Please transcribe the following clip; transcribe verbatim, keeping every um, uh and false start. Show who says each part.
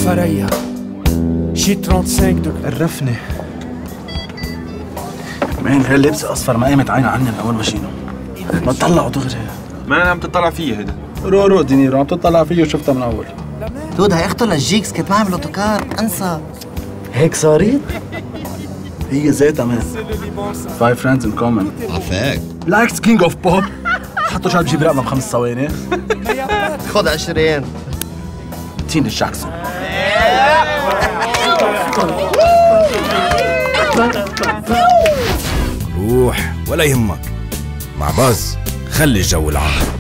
Speaker 1: فريا شي خمسة وثلاثين دغري.
Speaker 2: قرفني مان، هاللبس اصفر ما قامت عينه عني من اول ما جينا. ما تطلعوا دغري.
Speaker 3: ما انا عم تطلع فيي هيدا.
Speaker 2: رو رو دينيرو عم تطلع فيه وشفتها من اول.
Speaker 4: دود هي اخته للجيكس كنت معها بالاوتوكار، انسى.
Speaker 2: هيك صارت؟ هي ذاتها مان. Five friends in common.
Speaker 5: عفاك
Speaker 2: لايكس كينج اوف بوب. حطوا شعب جيب رقمه بخمس ثواني.
Speaker 4: خد عشرين.
Speaker 2: تينا جاكسون.
Speaker 6: روح ولا يهمك، مع باز خلي الجو العام.